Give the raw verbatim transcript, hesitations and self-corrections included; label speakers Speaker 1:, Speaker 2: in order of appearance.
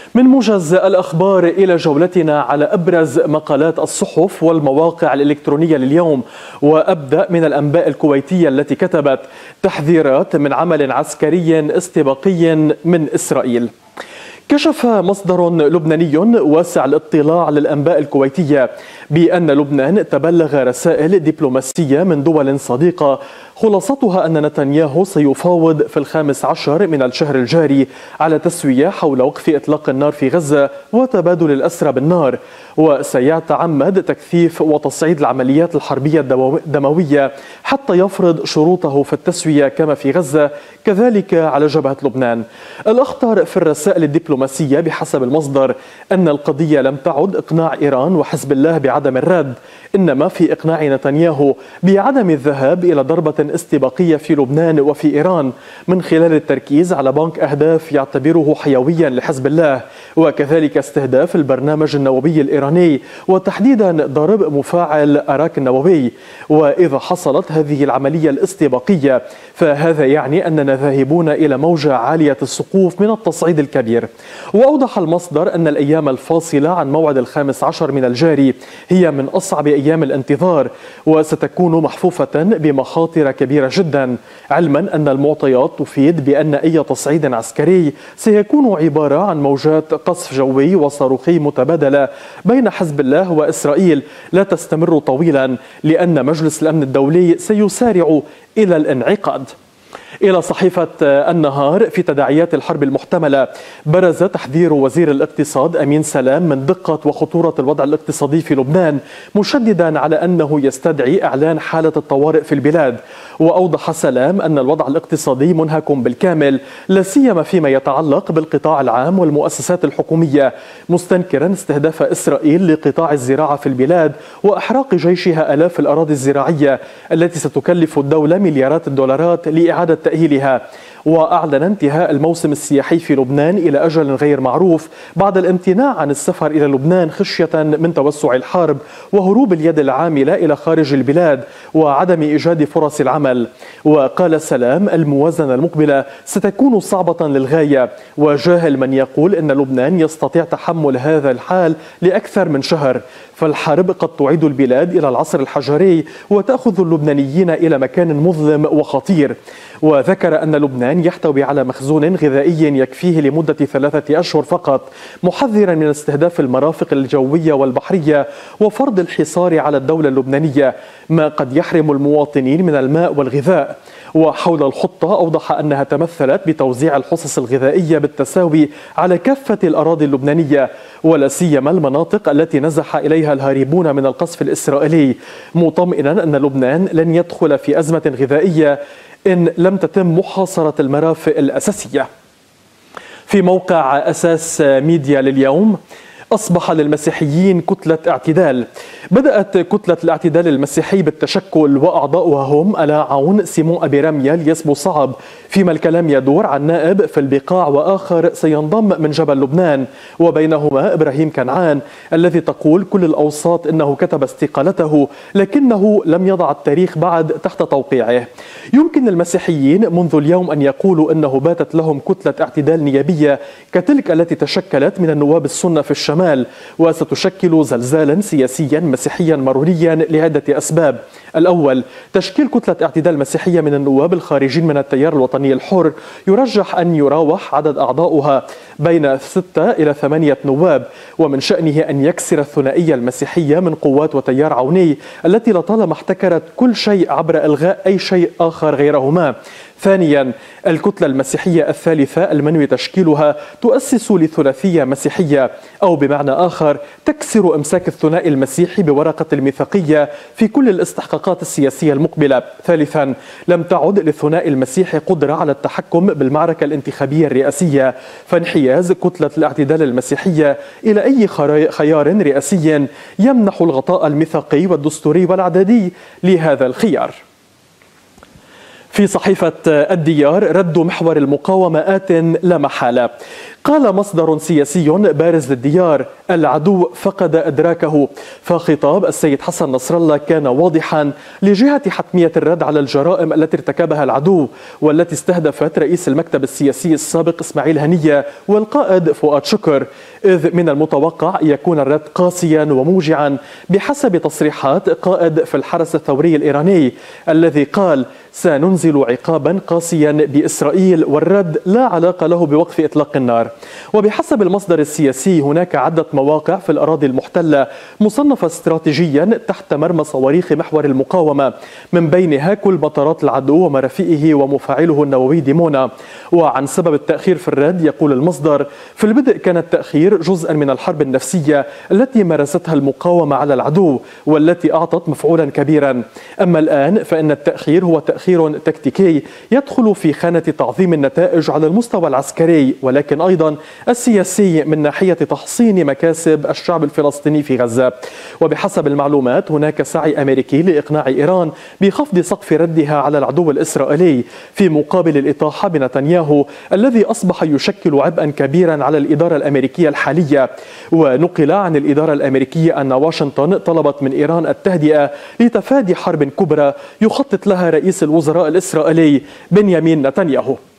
Speaker 1: من موجز الأخبار إلى جولتنا على أبرز مقالات الصحف والمواقع الإلكترونية لليوم، وأبدأ من الأنباء الكويتية التي كتبت تحذيرات من عمل عسكري استباقي من إسرائيل. كشف مصدر لبناني واسع الاطلاع للأنباء الكويتية بأن لبنان تبلغ رسائل دبلوماسية من دول صديقة خلاصتها أن نتنياهو سيفاوض في الخامس عشر من الشهر الجاري على تسوية حول وقف إطلاق النار في غزة وتبادل الأسرى بالنار، وسيتعمد تكثيف وتصعيد العمليات الحربية الدموية حتى يفرض شروطه في التسوية كما في غزة كذلك على جبهة لبنان. الأخطر في الرسائل الدبلوماسية بحسب المصدر أن القضية لم تعد إقناع إيران وحزب الله بعدم الرد، إنما في إقناع نتنياهو بعدم الذهاب إلى ضربة استباقية في لبنان وفي إيران من خلال التركيز على بنك أهداف يعتبره حيويا لحزب الله، وكذلك استهداف البرنامج النووي الإيراني وتحديدا ضرب مفاعل أراك النووي. وإذا حصلت هذه العملية الاستباقية فهذا يعني أننا ذاهبون إلى موجة عالية السقوف من التصعيد الكبير. وأوضح المصدر أن الأيام الفاصلة عن موعد الخامس عشر من الجاري هي من أصعب أيام الانتظار وستكون محفوفة بمخاطر كبيرة جدا، علما أن المعطيات تفيد بأن أي تصعيد عسكري سيكون عبارة عن موجات قصف جوي وصاروخي متبادلة بين حزب الله وإسرائيل لا تستمر طويلا، لأن مجلس الأمن الدولي سيسارع إلى الانعقاد. إلى صحيفة النهار، في تداعيات الحرب المحتملة برز تحذير وزير الاقتصاد أمين سلام من دقة وخطورة الوضع الاقتصادي في لبنان، مشددا على أنه يستدعي إعلان حالة الطوارئ في البلاد. وأوضح سلام أن الوضع الاقتصادي منهك بالكامل لا سيما فيما يتعلق بالقطاع العام والمؤسسات الحكومية، مستنكرا استهداف إسرائيل لقطاع الزراعة في البلاد وإحراق جيشها آلاف الأراضي الزراعية التي ستكلف الدولة مليارات الدولارات لإعادة تأهيلها. وأعلن انتهاء الموسم السياحي في لبنان إلى أجل غير معروف بعد الامتناع عن السفر إلى لبنان خشية من توسع الحرب وهروب اليد العاملة إلى خارج البلاد وعدم إيجاد فرص العمل. وقال سلام الموازنة المقبلة ستكون صعبة للغاية، وجاهل من يقول إن لبنان يستطيع تحمل هذا الحال لأكثر من شهر، فالحرب قد تعيد البلاد إلى العصر الحجري وتأخذ اللبنانيين إلى مكان مظلم وخطير. وذكر أن لبنان يحتوي على مخزون غذائي يكفيه لمدة ثلاثة أشهر فقط، محذرا من استهداف المرافق الجوية والبحرية وفرض الحصار على الدولة اللبنانية، ما قد يحرم المواطنين من الماء والغذاء. وحول الخطة أوضح أنها تمثلت بتوزيع الحصص الغذائية بالتساوي على كافة الأراضي اللبنانية ولا سيما المناطق التي نزح إليها الهاربون من القصف الإسرائيلي، مطمئنا أن لبنان لن يدخل في أزمة غذائية إن لم تتم محاصرة المرافق الأساسية. في موقع أساس ميديا لليوم، أصبح للمسيحيين كتلة اعتدال. بدأت كتلة الاعتدال المسيحي بالتشكل وأعضاؤها هم ألا عون، سيمون أبي رمية، اليسبو صعب، فيما الكلام يدور عن نائب في البقاع وآخر سينضم من جبل لبنان، وبينهما إبراهيم كنعان الذي تقول كل الأوساط إنه كتب استقالته لكنه لم يضع التاريخ بعد تحت توقيعه. يمكن للمسيحيين منذ اليوم أن يقولوا إنه باتت لهم كتلة اعتدال نيابية كتلك التي تشكلت من النواب السنة في الشمال، وستشكل زلزالا سياسيا مسيحيا مروريا لعدة أسباب. الأول، تشكيل كتلة اعتدال مسيحية من النواب الخارجين من التيار الوطني الحر، يرجح أن يراوح عدد أعضاؤها بين ستة إلى ثمانية نواب، ومن شأنه أن يكسر الثنائية المسيحية من قوات وتيار عوني التي لطالما احتكرت كل شيء عبر إلغاء أي شيء آخر غيرهما. ثانيا، الكتلة المسيحية الثالثة المنوي تشكيلها تؤسس لثلاثية مسيحية، أو بمعنى آخر تكسر إمساك الثنائي المسيحي بورقة الميثاقية في كل الاستحقاقات السياسية المقبلة. ثالثا، لم تعد للثنائي المسيحي قدرة على التحكم بالمعركة الانتخابية الرئاسية، فانحياز كتلة الاعتدال المسيحية إلى أي خيار رئاسي يمنح الغطاء الميثاقي والدستوري والعددي لهذا الخيار. في صحيفة الديار، رد محور المقاومة آت لا محالة. قال مصدر سياسي بارز للديار: العدو فقد إدراكه. فخطاب السيد حسن نصر الله كان واضحا لجهة حتمية الرد على الجرائم التي ارتكبها العدو والتي استهدفت رئيس المكتب السياسي السابق إسماعيل هنية والقائد فؤاد شكر، إذ من المتوقع يكون الرد قاسيا وموجعا بحسب تصريحات قائد في الحرس الثوري الإيراني الذي قال: سننزل عقابا قاسيا بإسرائيل والرد لا علاقة له بوقف إطلاق النار. وبحسب المصدر السياسي هناك عدة مواقع في الأراضي المحتلة مصنفة استراتيجيا تحت مرمى صواريخ محور المقاومة، من بينها كل مطارات العدو ومرافئه ومفاعله النووي ديمونا. وعن سبب التأخير في الرد يقول المصدر: في البدء كان التأخير جزءا من الحرب النفسية التي مارستها المقاومة على العدو والتي أعطت مفعولا كبيرا، أما الآن فإن التأخير هو تأخير تكتيكي يدخل في خانة تعظيم النتائج على المستوى العسكري ولكن أيضا السياسي من ناحية تحصين مكاسب الشعب الفلسطيني في غزة. وبحسب المعلومات هناك سعي أمريكي لإقناع إيران بخفض سقف ردها على العدو الإسرائيلي في مقابل الإطاحة بنتنياهو الذي أصبح يشكل عبئا كبيرا على الإدارة الأمريكية الحالية. ونقل عن الإدارة الأمريكية أن واشنطن طلبت من إيران التهدئة لتفادي حرب كبرى يخطط لها رئيس الوزراء الإسرائيلي بنيامين نتنياهو.